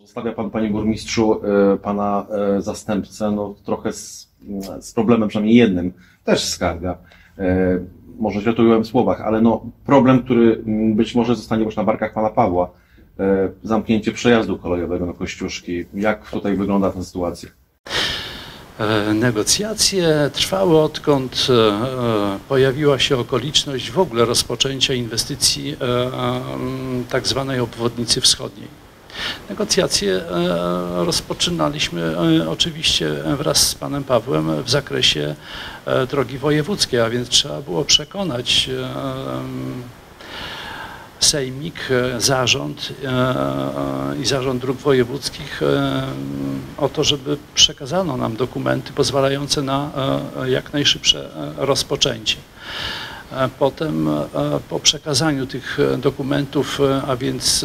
stawia pan, panie burmistrzu, pana zastępcę, no trochę z problemem, przynajmniej jednym, też skarga. Może źle to ująłem w słowach, ale no problem, który być może zostanie już na barkach pana Pawła. Zamknięcie przejazdu kolejowego na Kościuszki. Jak tutaj wygląda ta sytuacja? Negocjacje trwały, odkąd pojawiła się okoliczność w ogóle rozpoczęcia inwestycji tak zwanej obwodnicy wschodniej. Negocjacje rozpoczynaliśmy oczywiście wraz z panem Pawłem w zakresie drogi wojewódzkiej, a więc trzeba było przekonać Sejmik, zarząd i Zarząd Dróg Wojewódzkich o to, żeby przekazano nam dokumenty pozwalające na jak najszybsze rozpoczęcie. Potem po przekazaniu tych dokumentów, a więc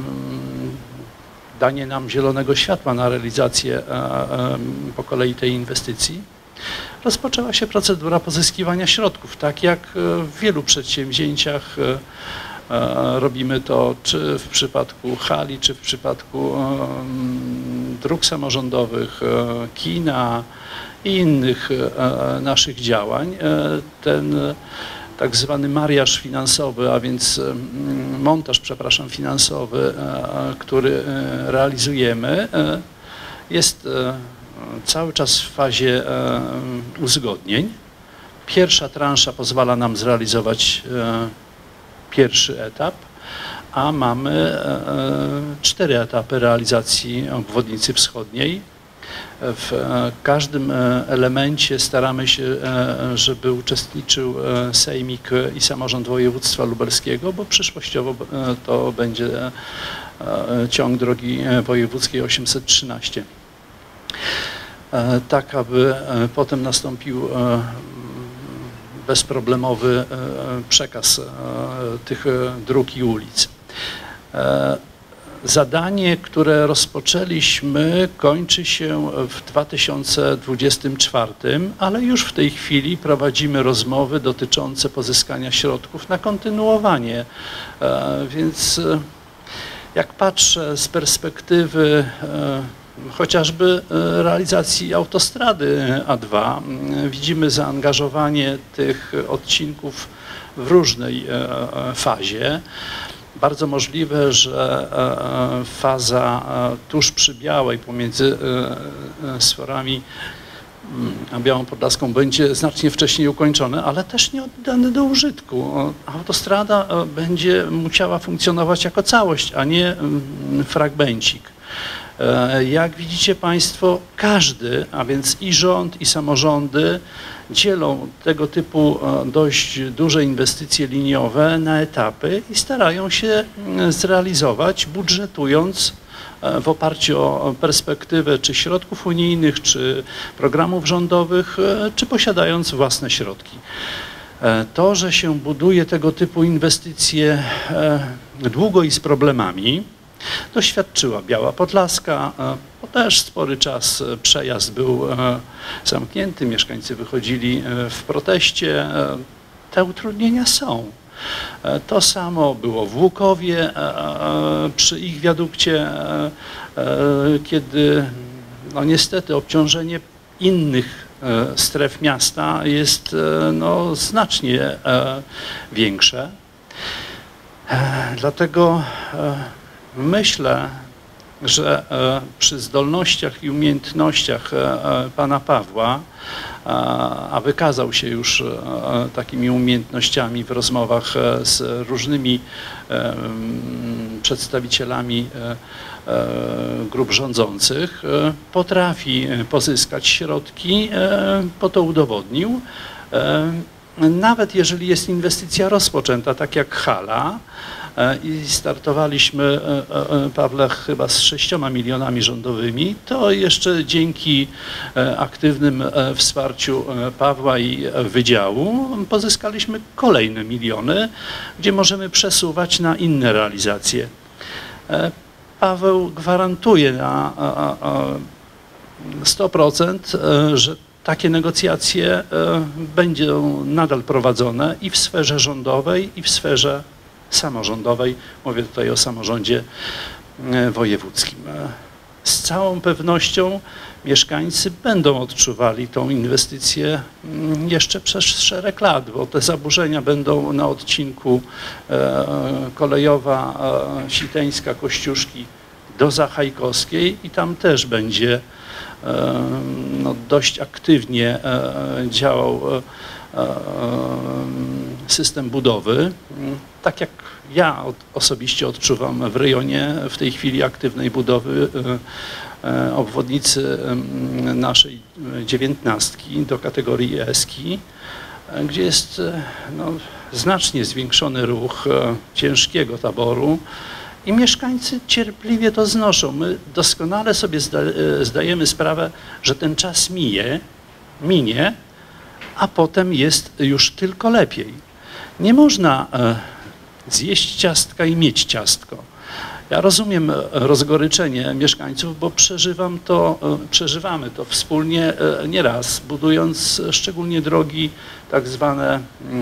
danie nam zielonego światła na realizację po kolei tej inwestycji, rozpoczęła się procedura pozyskiwania środków, tak jak w wielu przedsięwzięciach robimy to, czy w przypadku hali, czy w przypadku dróg samorządowych, kina i innych naszych działań. Ten tak zwany mariaż finansowy, a więc montaż, przepraszam, finansowy, który realizujemy, jest cały czas w fazie uzgodnień. Pierwsza transza pozwala nam zrealizować pierwszy etap, a mamy 4 etapy realizacji obwodnicy wschodniej. W każdym elemencie staramy się, żeby uczestniczył Sejmik i Samorząd Województwa Lubelskiego, bo przyszłościowo to będzie ciąg drogi wojewódzkiej 813. Tak, aby potem nastąpił bezproblemowy przekaz tych dróg i ulic. Zadanie, które rozpoczęliśmy, kończy się w 2024, ale już w tej chwili prowadzimy rozmowy dotyczące pozyskania środków na kontynuowanie. Więc jak patrzę z perspektywy chociażby realizacji autostrady A2, widzimy zaangażowanie tych odcinków w różnej fazie. Bardzo możliwe, że faza tuż przy Białej pomiędzy Sforami a Białą Podlaską będzie znacznie wcześniej ukończone, ale też nie oddane do użytku. Autostrada będzie musiała funkcjonować jako całość, a nie fragmencik. Jak widzicie Państwo, każdy, a więc i rząd, i samorządy dzielą tego typu dość duże inwestycje liniowe na etapy i starają się zrealizować, budżetując w oparciu o perspektywę czy środków unijnych, czy programów rządowych, czy posiadając własne środki. To, że się buduje tego typu inwestycje długo i z problemami, doświadczyła Biała Podlaska, bo też spory czas przejazd był zamknięty, mieszkańcy wychodzili w proteście. Te utrudnienia są. To samo było w Łukowie przy ich wiadukcie, kiedy no niestety obciążenie innych stref miasta jest no, znacznie większe. Dlatego myślę, że przy zdolnościach i umiejętnościach pana Pawła, a wykazał się już takimi umiejętnościami w rozmowach z różnymi przedstawicielami grup rządzących, potrafi pozyskać środki, bo to udowodnił. Nawet jeżeli jest inwestycja rozpoczęta, tak jak hala, i startowaliśmy, Pawle, chyba z 6 milionami rządowymi, to jeszcze dzięki aktywnym wsparciu Pawła i Wydziału pozyskaliśmy kolejne miliony, gdzie możemy przesuwać na inne realizacje. Paweł gwarantuje na 100%, że takie negocjacje będą nadal prowadzone i w sferze rządowej, i w sferze samorządowej. Mówię tutaj o samorządzie wojewódzkim. z całą pewnością mieszkańcy będą odczuwali tą inwestycję jeszcze przez szereg lat, bo te zaburzenia będą na odcinku kolejowa Siteńska, Kościuszki do Zachajkowskiej i tam też będzie no, dość aktywnie działał system budowy. Tak jak ja osobiście odczuwam w rejonie w tej chwili aktywnej budowy obwodnicy naszej 19 do kategorii S-ki, gdzie jest no, znacznie zwiększony ruch ciężkiego taboru i mieszkańcy cierpliwie to znoszą. My doskonale sobie zdajemy sprawę, że ten czas minie, a potem jest już tylko lepiej. Nie można zjeść ciastka i mieć ciastko. Ja rozumiem rozgoryczenie mieszkańców, bo przeżywamy to wspólnie nieraz, budując szczególnie drogi tak zwane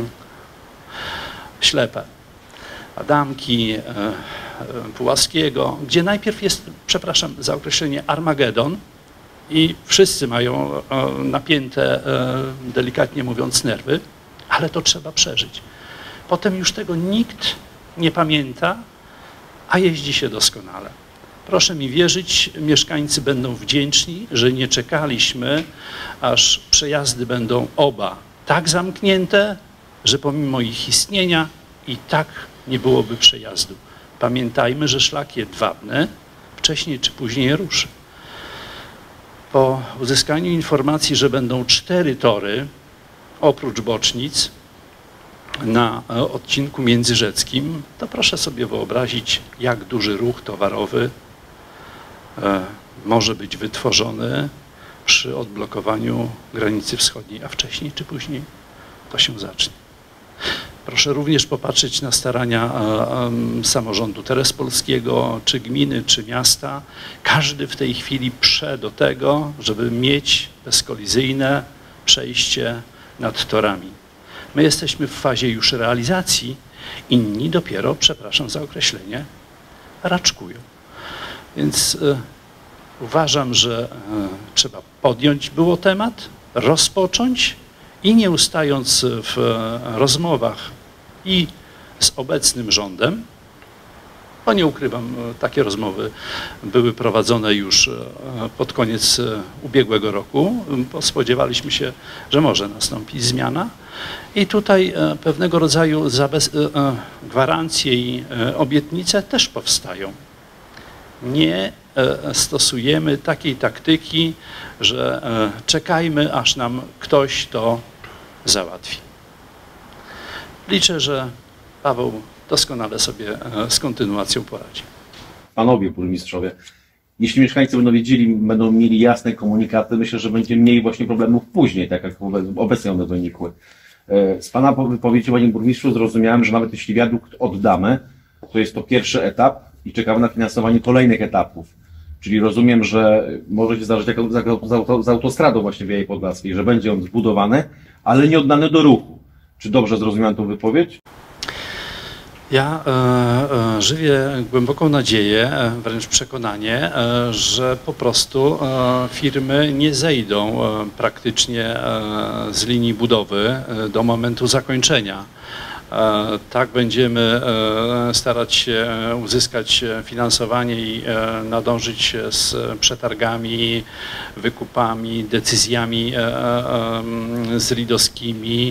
ślepe. Adamki, Pułaskiego, gdzie najpierw jest, przepraszam za określenie, Armagedon i wszyscy mają napięte, delikatnie mówiąc, nerwy, ale to trzeba przeżyć. Potem już tego nikt nie pamięta, a jeździ się doskonale. Proszę mi wierzyć, mieszkańcy będą wdzięczni, że nie czekaliśmy, aż przejazdy będą oba tak zamknięte, że pomimo ich istnienia i tak nie byłoby przejazdu. Pamiętajmy, że szlak jedwabny wcześniej czy później ruszy. Po uzyskaniu informacji, że będą 4 tory, oprócz bocznic, na odcinku międzyrzeckim, to proszę sobie wyobrazić, jak duży ruch towarowy może być wytworzony przy odblokowaniu granicy wschodniej, a wcześniej czy później to się zacznie. Proszę również popatrzeć na starania samorządu terespolskiego, czy gminy, czy miasta. Każdy w tej chwili prze do tego, żeby mieć bezkolizyjne przejście nad torami. My jesteśmy w fazie już realizacji, inni dopiero, przepraszam za określenie, raczkują. Więc uważam, że trzeba podjąć było temat, rozpocząć i nie ustając w rozmowach i z obecnym rządem, bo nie ukrywam, takie rozmowy były prowadzone już pod koniec ubiegłego roku, bo spodziewaliśmy się, że może nastąpić zmiana i tutaj pewnego rodzaju gwarancje i obietnice też powstają. Nie stosujemy takiej taktyki, że czekajmy, aż nam ktoś to załatwi. Liczę, że Paweł doskonale sobie z kontynuacją poradzi. Panowie burmistrzowie, jeśli mieszkańcy będą wiedzieli, będą mieli jasne komunikaty, myślę, że będzie mniej właśnie problemów później, tak jak obecnie one wynikły. Z Pana wypowiedzi, Panie Burmistrzu, zrozumiałem, że nawet jeśli wiadukt oddamy, to jest to pierwszy etap i czekamy na finansowanie kolejnych etapów. Czyli rozumiem, że może się zdarzyć jak z autostradą właśnie w Białej Podlaskiej, że będzie on zbudowany, ale nie oddany do ruchu. Czy dobrze zrozumiałem tą wypowiedź? Ja żywię głęboką nadzieję, wręcz przekonanie, że po prostu firmy nie zejdą praktycznie z linii budowy do momentu zakończenia. Tak będziemy starać się uzyskać finansowanie i nadążyć z przetargami, wykupami, decyzjami zridowskimi,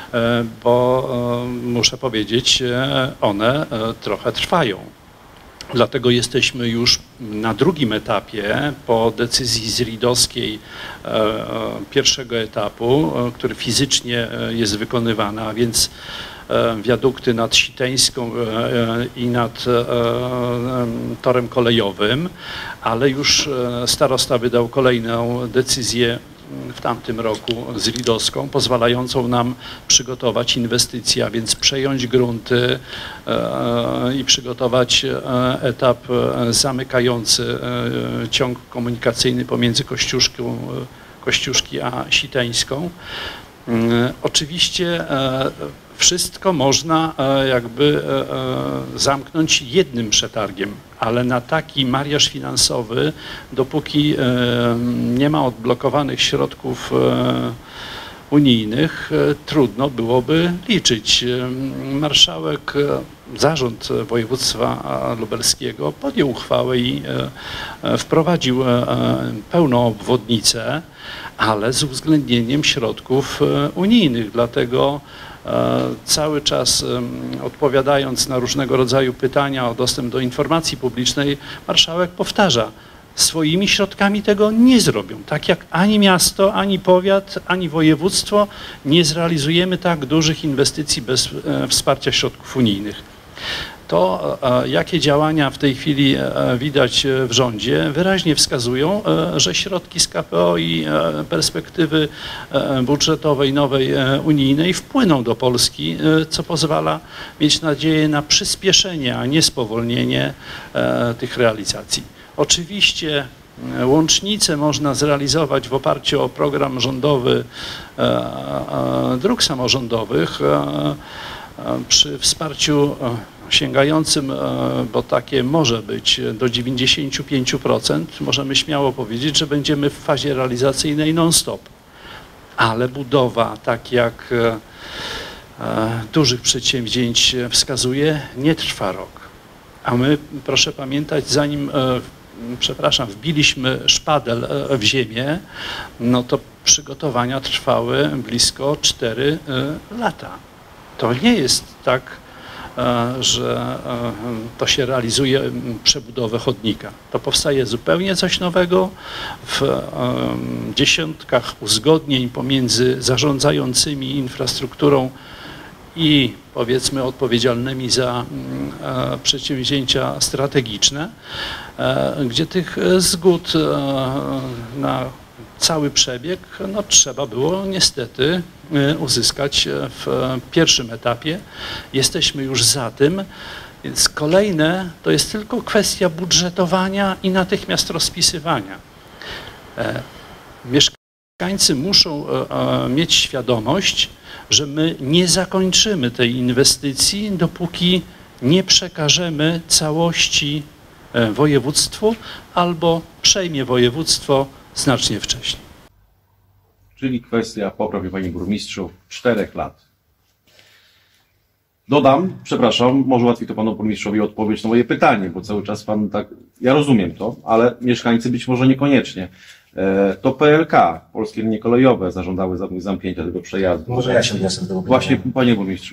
bo muszę powiedzieć, one trochę trwają. Dlatego jesteśmy już na drugim etapie po decyzji zridowskiej pierwszego etapu, który fizycznie jest wykonywany, a więc wiadukty nad Siteńską i nad torem kolejowym, ale już starosta wydał kolejną decyzję w tamtym roku zridowską, pozwalającą nam przygotować inwestycje, a więc przejąć grunty i przygotować etap zamykający ciąg komunikacyjny pomiędzy Kościuszki a Siteńską. Oczywiście wszystko można jakby zamknąć jednym przetargiem, ale na taki mariaż finansowy, dopóki nie ma odblokowanych środków unijnych, trudno byłoby liczyć. Marszałek, zarząd województwa lubelskiego podjął uchwałę i wprowadził pełną obwodnicę, ale z uwzględnieniem środków unijnych. Dlatego cały czas odpowiadając na różnego rodzaju pytania o dostęp do informacji publicznej, marszałek powtarza: swoimi środkami tego nie zrobią. Tak jak ani miasto, ani powiat, ani województwo nie zrealizujemy tak dużych inwestycji bez wsparcia środków unijnych. To, jakie działania w tej chwili widać w rządzie, wyraźnie wskazują, że środki z KPO i perspektywy budżetowej nowej unijnej wpłyną do Polski, co pozwala mieć nadzieję na przyspieszenie, a nie spowolnienie tych realizacji. Oczywiście łącznice można zrealizować w oparciu o program rządowy dróg samorządowych przy wsparciu sięgającym, bo takie może być, do 95%. Możemy śmiało powiedzieć, że będziemy w fazie realizacyjnej non-stop. Ale budowa, tak jak dużych przedsięwzięć wskazuje, nie trwa rok. A my, proszę pamiętać, zanim wbiliśmy szpadel w ziemię, no to przygotowania trwały blisko 4 lata. To nie jest tak, że to się realizuje przebudowę chodnika. To powstaje zupełnie coś nowego w dziesiątkach uzgodnień pomiędzy zarządzającymi infrastrukturą i powiedzmy odpowiedzialnymi za przedsięwzięcia strategiczne, gdzie tych zgód na cały przebieg trzeba było niestety uzyskać w pierwszym etapie. Jesteśmy już za tym, więc kolejne to jest tylko kwestia budżetowania i natychmiast rozpisywania. Mieszkańcy muszą mieć świadomość, że my nie zakończymy tej inwestycji, dopóki nie przekażemy całości województwu albo przejmie województwo znacznie wcześniej. Czyli kwestia, poprawię panie burmistrzu, 4 lat. Dodam, przepraszam, może łatwiej to panu burmistrzowi odpowiedzieć na moje pytanie, bo cały czas pan tak, ja rozumiem to, ale mieszkańcy być może niekoniecznie. To PLK, Polskie Linie Kolejowe, zażądały zamknięcia tego przejazdu. Może ja się odniosę do tego pytania. Właśnie, panie burmistrzu.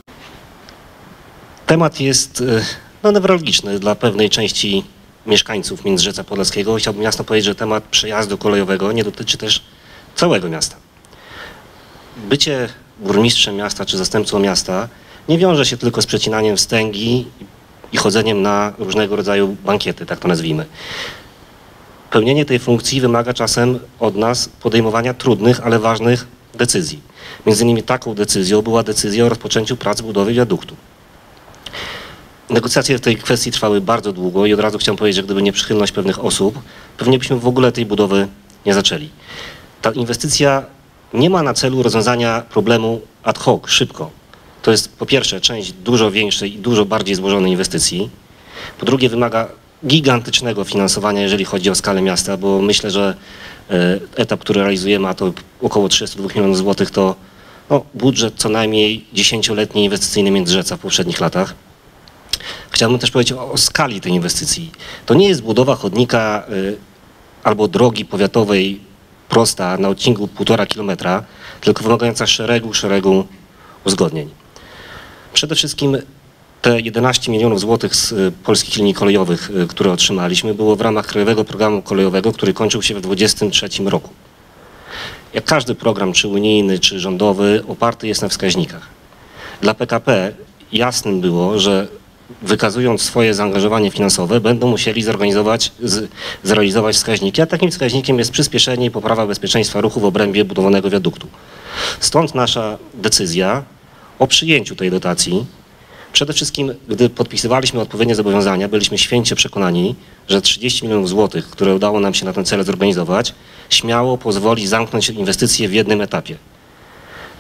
Temat jest newralgiczny dla pewnej części mieszkańców Międzyrzecza Podlaskiego. Chciałbym jasno powiedzieć, że temat przejazdu kolejowego nie dotyczy też całego miasta. Bycie burmistrzem miasta czy zastępcą miasta nie wiąże się tylko z przecinaniem wstęgi i chodzeniem na różnego rodzaju bankiety, tak to nazwijmy. Pełnienie tej funkcji wymaga czasem od nas podejmowania trudnych, ale ważnych decyzji. Między innymi taką decyzją była decyzja o rozpoczęciu prac budowy wiaduktu. Negocjacje w tej kwestii trwały bardzo długo i od razu chciałem powiedzieć, że gdyby nie przychylność pewnych osób, pewnie byśmy w ogóle tej budowy nie zaczęli. Ta inwestycja nie ma na celu rozwiązania problemu ad hoc, szybko. To jest po pierwsze część dużo większej i dużo bardziej złożonej inwestycji. Po drugie wymaga gigantycznego finansowania, jeżeli chodzi o skalę miasta, bo myślę, że etap, który realizujemy, a to około 32 milionów złotych, to budżet co najmniej 10-letni inwestycyjny Międzyrzecza w poprzednich latach. Chciałbym też powiedzieć o skali tej inwestycji. To nie jest budowa chodnika albo drogi powiatowej prosta na odcinku 1,5 kilometra, tylko wymagająca szeregu uzgodnień. Przede wszystkim te 11 milionów złotych z Polskich Linii Kolejowych, które otrzymaliśmy, było w ramach Krajowego Programu Kolejowego, który kończył się w 2023 roku. Jak każdy program, czy unijny, czy rządowy, oparty jest na wskaźnikach. Dla PKP jasnym było, że wykazując swoje zaangażowanie finansowe, będą musieli zrealizować wskaźniki, a takim wskaźnikiem jest przyspieszenie i poprawa bezpieczeństwa ruchu w obrębie budowanego wiaduktu. Stąd nasza decyzja o przyjęciu tej dotacji. Przede wszystkim, gdy podpisywaliśmy odpowiednie zobowiązania, byliśmy święcie przekonani, że 30 milionów złotych, które udało nam się na ten cel zorganizować, śmiało pozwoli zamknąć inwestycje w jednym etapie.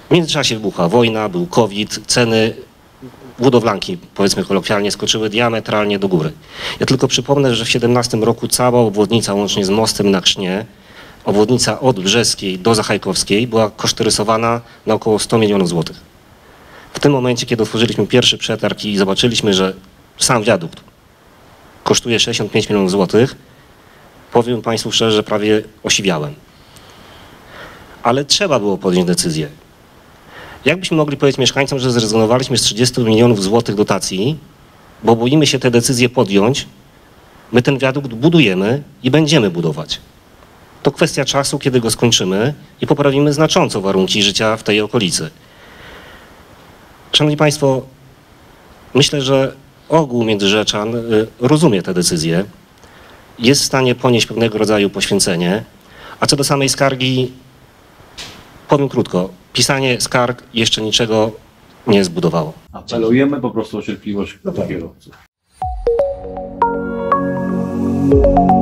W międzyczasie wybuchła wojna, był COVID, ceny budowlanki, powiedzmy kolokwialnie, skoczyły diametralnie do góry. Ja tylko przypomnę, że w 2017 roku cała obwodnica, łącznie z mostem na Krznie, obwodnica od Brzeskiej do Zachajkowskiej, była kosztorysowana na około 100 milionów złotych. W tym momencie, kiedy otworzyliśmy pierwszy przetarg i zobaczyliśmy, że sam wiadukt kosztuje 65 milionów złotych, powiem Państwu szczerze, że prawie osiwiałem. Ale trzeba było podjąć decyzję. Jakbyśmy mogli powiedzieć mieszkańcom, że zrezygnowaliśmy z 30 milionów złotych dotacji, bo boimy się te decyzje podjąć, my ten wiadukt budujemy i będziemy budować. To kwestia czasu, kiedy go skończymy i poprawimy znacząco warunki życia w tej okolicy. Szanowni Państwo, myślę, że ogół międzyrzeczan rozumie te decyzje, jest w stanie ponieść pewnego rodzaju poświęcenie, a co do samej skargi, powiem krótko, pisanie skarg jeszcze niczego nie zbudowało. Apelujemy po prostu o cierpliwość do kierowców.